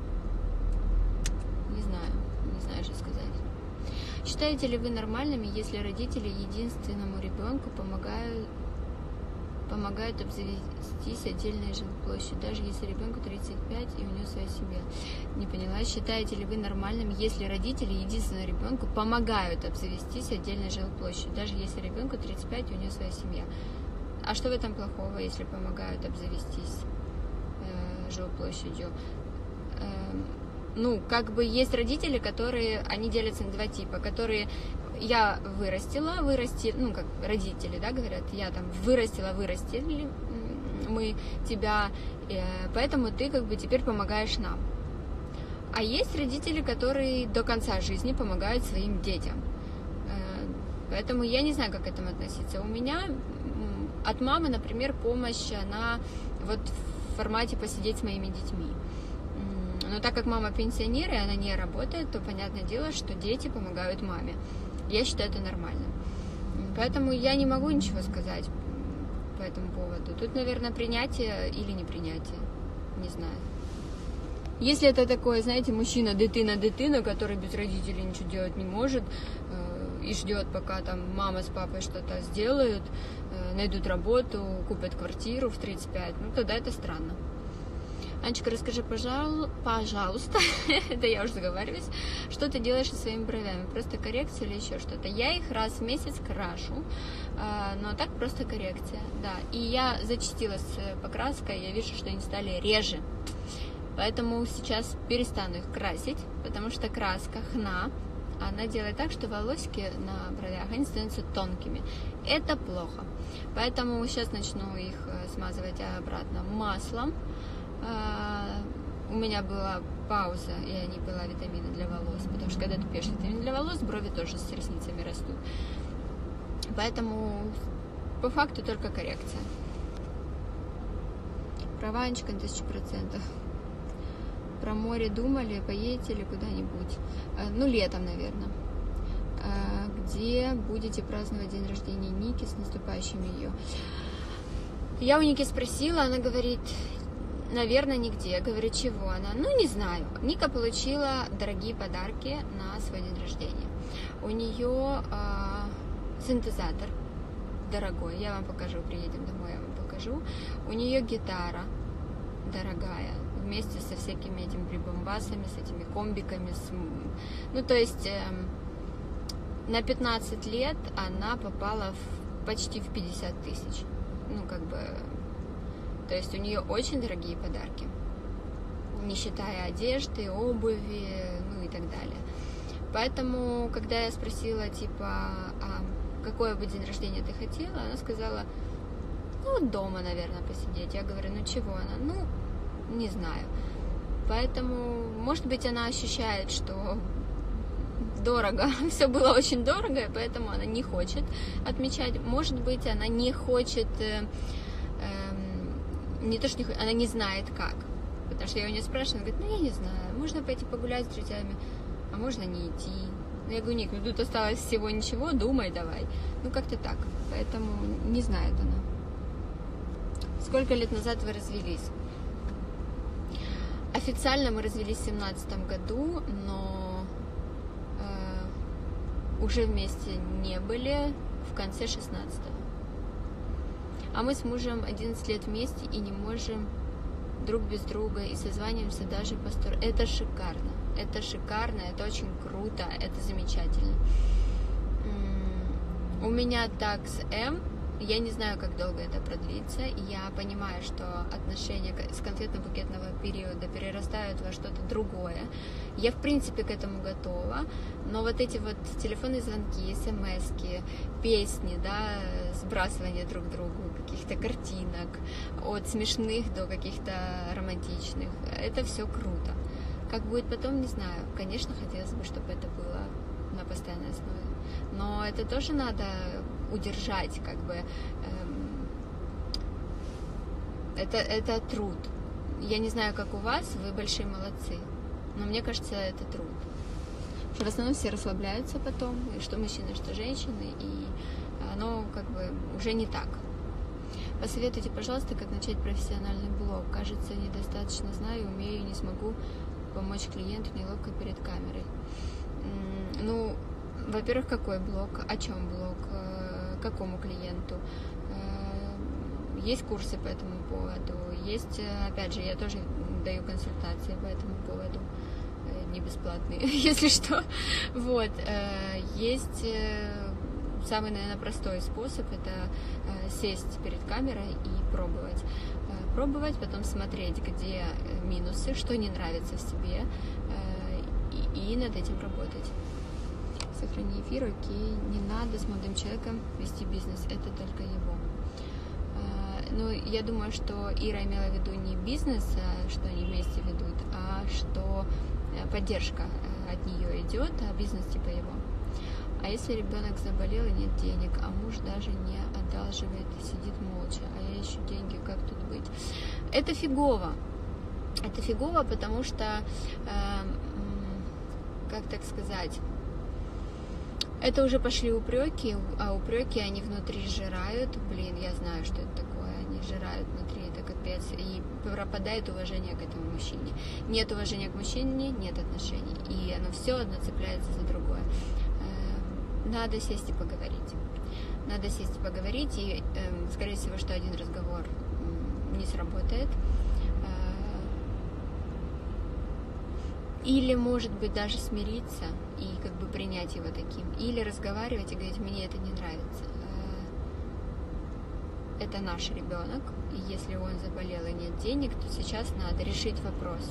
Не знаю, не знаю, что сказать. Считаете ли вы нормальными, если родители единственному ребенку помогают помогают обзавестись отдельной жилплощадью, даже если ребенку тридцать пять и у него своя семья? Не поняла. Считаете ли вы нормальным, если родители единственному ребенку помогают обзавестись отдельной жилплощадью, даже если ребенку тридцать пять и у него своя семья? А что в этом плохого, если помогают обзавестись э, жилплощадью? Э, ну, как бы есть родители, которые, они делятся на два типа, которые... Я вырастила, вырасти, ну, как родители, да, говорят, я там вырастила, вырастили мы тебя, поэтому ты как бы теперь помогаешь нам. А есть родители, которые до конца жизни помогают своим детям. Поэтому я не знаю, как к этому относиться. У меня от мамы, например, помощь, она вот в формате посидеть с моими детьми. Но так как мама пенсионер, и она не работает, то понятное дело, что дети помогают маме. Я считаю это нормально. Поэтому я не могу ничего сказать по этому поводу. Тут, наверное, принятие или непринятие. Не знаю. Если это такое, знаете, мужчина дитина-дитина, который без родителей ничего делать не может э, и ждет, пока там мама с папой что-то сделают, э, найдут работу, купят квартиру в тридцать пять, ну тогда это странно. Анечка, расскажи, пожалуй, пожалуйста, это я уже заговариваюсь, что ты делаешь со своими бровями? Просто коррекция или еще что-то? Я их раз в месяц крашу, но так просто коррекция, да. И я зачастила с покраской, я вижу, что они стали реже. Поэтому сейчас перестану их красить, потому что краска хна, она делает так, что волосики на бровях, они становятся тонкими. Это плохо. Поэтому сейчас начну их смазывать обратно маслом. У меня была пауза, и я не пила витамины для волос, потому что когда ты пьешь витамины для волос, брови тоже с ресницами растут. Поэтому по факту только коррекция. Про Ванечка на тысячу процентов. Про море думали, поедете ли куда-нибудь? Ну, летом, наверное. Где будете праздновать день рождения Ники, с наступающим ее? Я у Ники спросила, она говорит, наверное, нигде. Я говорю, чего она? Ну, не знаю. Ника получила дорогие подарки на свой день рождения. У нее э, синтезатор дорогой. Я вам покажу, приедем домой, я вам покажу. У нее гитара дорогая, вместе со всякими этими прибамбасами, с этими комбиками. С... Ну, то есть э, на пятнадцать лет она попала в, почти в пятьдесят тысяч. Ну, как бы... То есть у нее очень дорогие подарки, не считая одежды, обуви, ну и так далее. Поэтому, когда я спросила, типа, а какой бы день рождения ты хотела, она сказала, ну, вот дома, наверное, посидеть. Я говорю, ну, чего она? Ну, не знаю. Поэтому, может быть, она ощущает, что дорого, все было очень дорого, и поэтому она не хочет отмечать. Может быть, она не хочет... Э, Не то, что не, она не знает как. Потому что я у нее спрашиваю, она говорит, ну я не знаю, можно пойти погулять с друзьями, а можно не идти. Ну я говорю, Ник, ну тут осталось всего ничего, думай давай. Ну как-то так. Поэтому не знает она. Сколько лет назад вы развелись? Официально мы развелись в семнадцатом году, но э, уже вместе не были в конце шестнадцатого. А мы с мужем одиннадцать лет вместе и не можем друг без друга, и созваниваемся даже по сто... Это шикарно, это шикарно, это очень круто, это замечательно. У меня такс М, я не знаю, как долго это продлится, я понимаю, что отношения с конфетно-букетного периода перерастают во что-то другое. Я, в принципе, к этому готова, но вот эти вот телефонные звонки, смски, песни, да, сбрасывание друг другу каких-то картинок, от смешных до каких-то романтичных, это все круто. Как будет потом, не знаю. Конечно, хотелось бы, чтобы это было на постоянной основе, но это тоже надо удержать, как бы, эм, это, это труд. Я не знаю, как у вас, вы большие молодцы, но мне кажется, это труд. В основном все расслабляются потом, и что мужчины, что женщины, и оно как бы уже не так. Посоветуйте, пожалуйста, как начать профессиональный блог. Кажется, недостаточно знаю, умею, не смогу помочь клиенту, неловко перед камерой. Ну, во-первых, какой блог, о чем блог, какому клиенту. Есть курсы по этому поводу, есть, опять же, я тоже даю консультации по этому поводу, не бесплатные, если что. Вот, есть самый, наверное, простой способ, это сесть перед камерой и пробовать. Пробовать, потом смотреть, где минусы, что не нравится в себе, и, и над этим работать. Сохрани эфир, окей, не надо с молодым человеком вести бизнес, это только его. Ну, я думаю, что Ира имела в виду не бизнес, что они вместе ведут, а что поддержка от нее идет, а бизнес типа его. А если ребенок заболел и нет денег, а муж даже не одалживает и сидит молча, а я ищу деньги, как тут быть? Это фигово. Это фигово, потому что, э, как так сказать, это уже пошли упреки, а упреки они внутри сжирают. Блин, я знаю, что это такое. Они сжирают внутри, это капец. И пропадает уважение к этому мужчине. Нет уважения к мужчине, нет отношений. И оно все одно цепляется за другое. Надо сесть и поговорить. Надо сесть и поговорить. И, скорее всего, что один разговор не сработает. Или, может быть, даже смириться и как бы принять его таким. Или разговаривать и говорить, мне это не нравится. Это наш ребенок, и если он заболел и нет денег, то сейчас надо решить вопрос.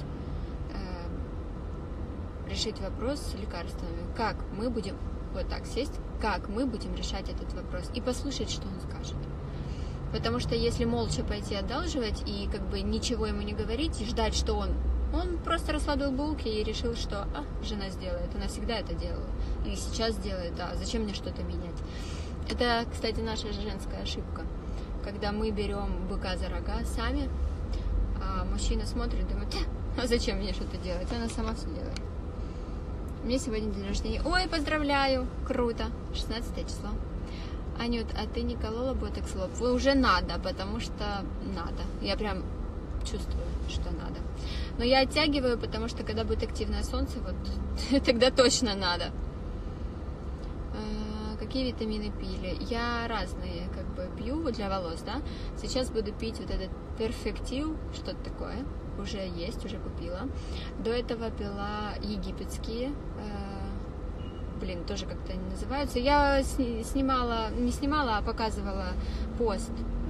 Решить вопрос с лекарствами. Как мы будем, вот так сесть, как мы будем решать этот вопрос. И послушать, что он скажет. Потому что если молча пойти одалживать и как бы ничего ему не говорить, и ждать, что он Он просто расслабил булки и решил, что а, жена сделает. Она всегда это делала. И сейчас делает. А зачем мне что-то менять? Это, кстати, наша женская ошибка. Когда мы берем быка за рога сами, А мужчина смотрит, думает, а зачем мне что-то делать? Она сама все делает. У меня сегодня день рождения. Ой, поздравляю! Круто! шестнадцатое число. Анют, а ты не колола ботокс лоб? Уже надо, потому что надо. Я прям чувствую, что надо. Но я оттягиваю, потому что когда будет активное солнце, вот тогда точно надо. А, какие витамины пили? Я разные как бы пью для волос, да. Сейчас буду пить вот этот перфектил, что-то такое. Уже есть, уже купила. До этого пила египетские. Э, блин, тоже как-то они называются. Я сни- снимала, не снимала, а показывала пост.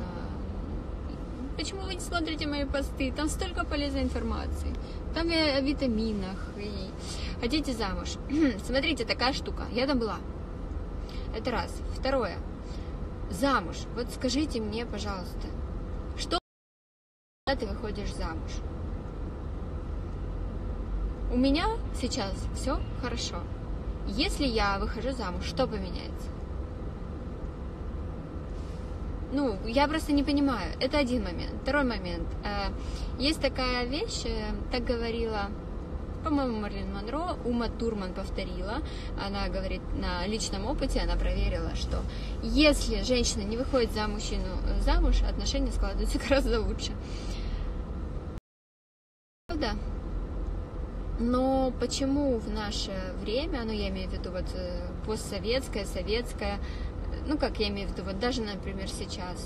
Э, почему вы не смотрите мои посты? Там столько полезной информации. Там и о витаминах. И... Хотите замуж? Смотрите, такая штука. Я там была. Это раз. Второе. Замуж. Вот скажите мне, пожалуйста, что когда ты выходишь замуж? У меня сейчас все хорошо. Если я выхожу замуж, что поменяется? Ну, я просто не понимаю. Это один момент. Второй момент. Есть такая вещь, так говорила, по-моему, Марлин Монро, Ума Турман повторила. Она говорит, на личном опыте она проверила, что если женщина не выходит за мужчину замуж, отношения складываются гораздо лучше. Правда? Но почему в наше время, ну я имею в виду вот постсоветское, советское, ну как я имею в виду, вот даже, например, сейчас,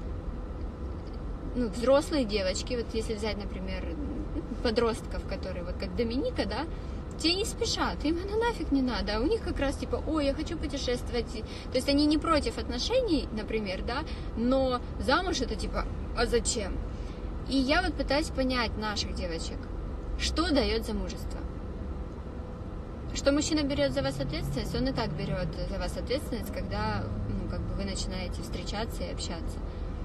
ну, взрослые девочки, вот если взять, например, подростков, которые вот как Доминика, да, те не спешат, им это нафиг не надо, а у них как раз типа, ой, я хочу путешествовать, то есть они не против отношений, например, да, но замуж это типа, а зачем? И я вот пытаюсь понять наших девочек, что дает замужество? Что мужчина берет за вас ответственность, он и так берет за вас ответственность, когда ну, как бы вы начинаете встречаться и общаться.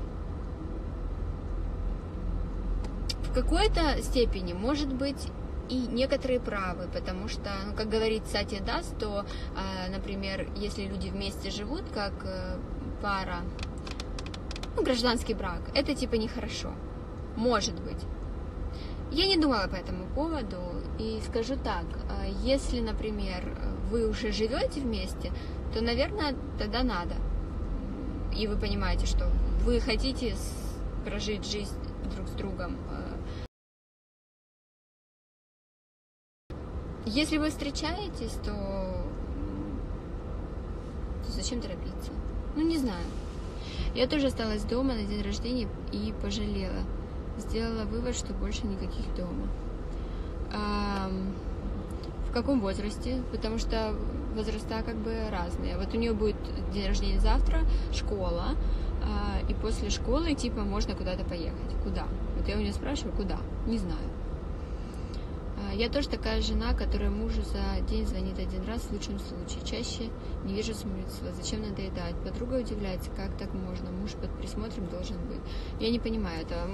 В какой-то степени, может быть, и некоторые правы, потому что, ну, как говорит Сатья Дас, то, например, если люди вместе живут, как пара, ну, гражданский брак, это типа нехорошо. Может быть. Я не думала по этому поводу, и скажу так, если, например, вы уже живете вместе, то, наверное, тогда надо. И вы понимаете, что вы хотите прожить жизнь друг с другом. Если вы встречаетесь, то, то зачем торопиться? Ну, не знаю. Я тоже осталась дома на день рождения и пожалела. Сделала вывод, что больше никаких дома. А, в каком возрасте? Потому что возраста как бы разные. Вот у нее будет день рождения завтра, школа, а, и после школы типа можно куда-то поехать. Куда? Вот я у нее спрашиваю, куда? Не знаю. А, я тоже такая жена, которая мужу за день звонит один раз в лучшем случае. Чаще не вижу смысла. Зачем надоедать? Подруга удивляется, как так можно? Муж под присмотром должен быть. Я не понимаю этого.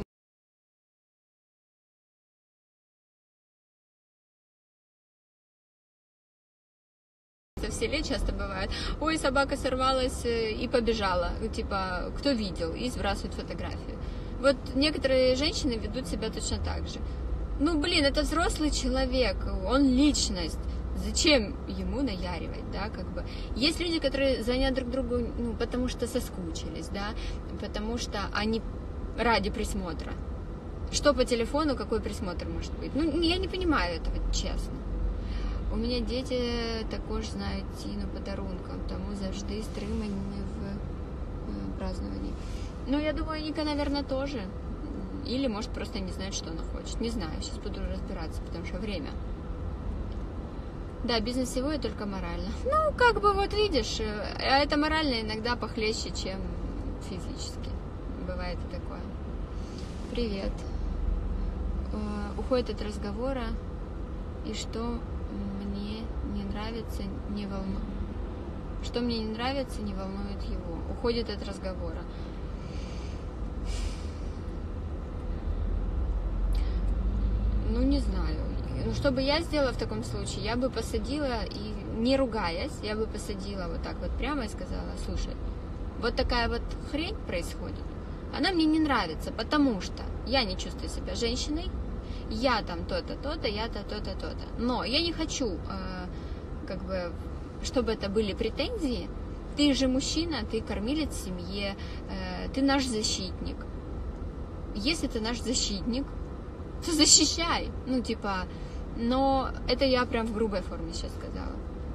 В селе часто бывает, ой, собака сорвалась и побежала, типа, кто видел, и сбрасывают фотографию. Вот некоторые женщины ведут себя точно так же. Ну, блин, это взрослый человек, он личность, зачем ему наяривать, да, как бы. Есть люди, которые звонят друг другу, ну, потому что соскучились, да, потому что они ради присмотра. Что по телефону, какой присмотр может быть? Ну, я не понимаю этого, чесно. У мене діти також знають ціну подарункам, тому завжди стримані в праздновании. Ну, я думаю, Ника, наверное, тоже. Или, может, просто не знает, что она хочет. Не знаю, сейчас буду разбираться, потому что время. Да, бизнесовое только морально. Ну, как бы вот видишь, а это морально иногда похлеще, чем физически. Бывает и такое. Привет. Уходит от разговора, и что... Мне не нравится, не волнует. Что мне не нравится, не волнует его. Уходит от разговора. Ну, не знаю. Ну, что бы я сделала в таком случае? Я бы посадила, и не ругаясь, я бы посадила вот так вот прямо и сказала, слушай, вот такая вот хрень происходит. она мне не нравится, потому что я не чувствую себя женщиной, я там то-то, то-то, я-то, то-то, то-то. Но я не хочу, э, как бы, чтобы это были претензии. Ты же мужчина, ты кормилец в семье, э, ты наш защитник. Если ты наш защитник, то защищай. Ну, типа, но это я прям в грубой форме сейчас сказала.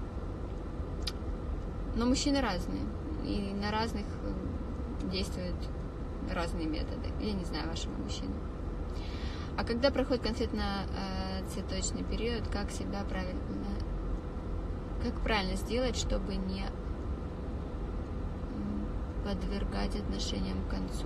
Но мужчины разные, и на разных действуют разные методы. Я не знаю вашего мужчину. А когда проходит конфетно-цветочный период, как себя правильно, как правильно сделать, чтобы не подвергать отношениям к концу?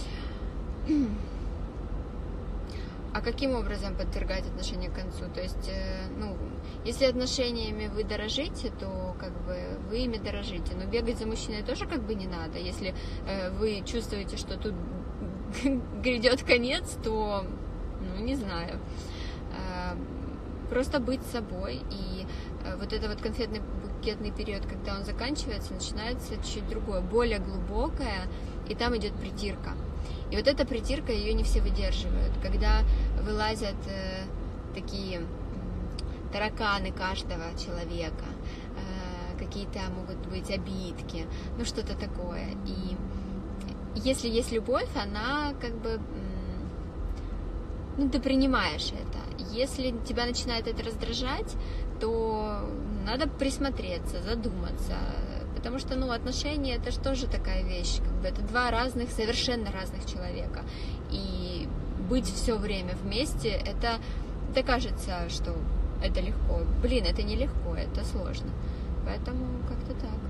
А каким образом подвергать отношения к концу? То есть, ну, если отношениями вы дорожите, то как бы вы ими дорожите. Но бегать за мужчиной тоже как бы не надо. Если э, вы чувствуете, что тут грядет конец, то, ну, не знаю. Э, просто быть собой. И э, вот это вот конфетный букетный период, когда он заканчивается, начинается чуть другое, более глубокое, и там идет притирка. И вот эта притирка, ее не все выдерживают. Когда вылазят э, такие э, тараканы каждого человека, э, какие-то могут быть обидки, ну что-то такое. И если есть любовь, она как бы, э, ну ты принимаешь это. Если тебя начинает это раздражать, то надо присмотреться, задуматься. Потому что, ну, отношения, это же тоже такая вещь, как бы это два разных, совершенно разных человека. И быть все время вместе, это, это кажется, что это легко. Блин, это не легко, это сложно. Поэтому как-то так.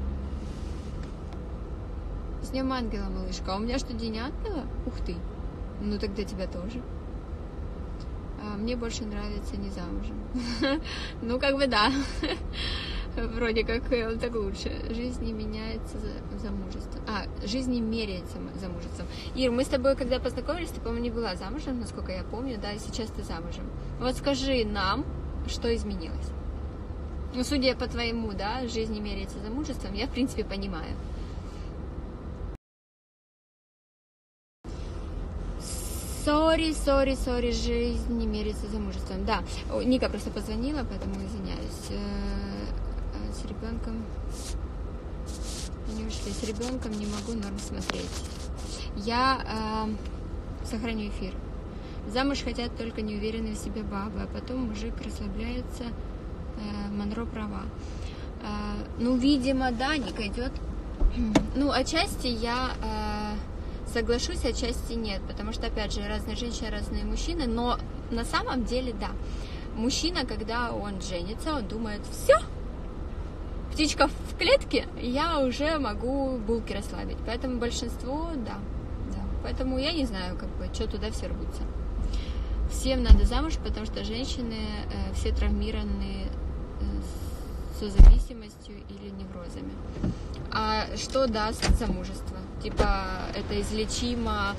С днем ангела, малышка. А у меня что, день ангела? Ух ты. Ну, тогда тебя тоже. А мне больше нравится не замужем. Ну, как бы да. Вроде как так лучше. Жизнь не меняется замужеством. А, жизнь не меряется замужеством. Ир, мы с тобой, когда познакомились, ты, по-моему, не была замужем, насколько я помню, да, и сейчас ты замужем. Вот скажи нам, что изменилось. Ну, судя по твоему, да, жизнь не меряется замужеством, я, в принципе, понимаю. Сори, сори, сори, жизнь не меряется замужеством. Да, Ника просто позвонила, поэтому извиняюсь. С ребенком не ушли. С ребенком не могу норм смотреть. Я э, сохраню эфир. Замуж хотят только неуверенные в себе бабы, а потом мужик расслабляется. Э, Монро права. Э, ну, видимо, да, Ника идет. Ну, отчасти я э, соглашусь, отчасти нет, потому что, опять же, разные женщины, разные мужчины, но на самом деле, да. Мужчина, когда он женится, он думает, все, птичка в клетке, я уже могу булки расслабить. Поэтому большинство, да, да. Поэтому я не знаю, как бы, что туда все рвутся. Всем надо замуж, потому что женщины э, все травмированы э, созависимостью или неврозами. А что даст замужество? Типа, это излечимо,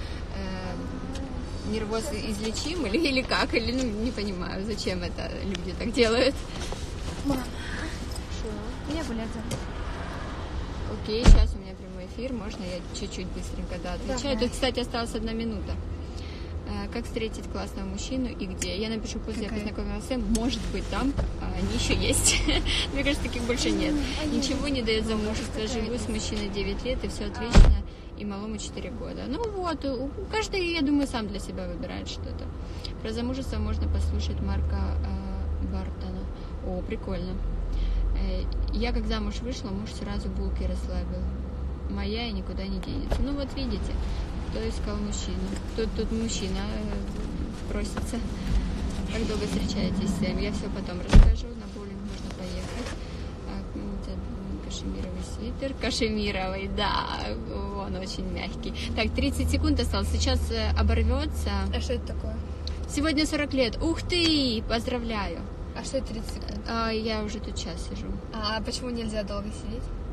э, нервоз излечим или, или как? Или, ну, не понимаю, зачем это люди так делают. Мама. Я гулять за. Окей, сейчас у меня прямой эфир, можно я чуть-чуть быстренько да, отвечаю. Давай. Тут, кстати, осталась одна минута. Как встретить классного мужчину и где? Я напишу после я познакомилась с ним, может быть там, а они еще есть. Мне кажется, таких больше нет. Ничего не дает замужество, живу с мужчиной девять лет и все отлично, и малому четыре года. Ну вот, каждый, я думаю, сам для себя выбирает что-то. Про замужество можно послушать Марка Бартона. О, прикольно. Я как замуж вышла, муж сразу булки расслабил. Моя и никуда не денется. Ну вот видите, кто искал мужчину. Тут, тут мужчина просится. Как долго встречаетесь с ним? Я все потом расскажу. На боулинг можно поехать. Кашемировый свитер. Кашемировый, да. Он очень мягкий. Так, тридцать секунд осталось. Сейчас оборвется. А что это такое? Сегодня сорок лет. Ух ты! Поздравляю. А что это тридцать секунд? А, я уже тут час сижу. А почему нельзя долго сидеть?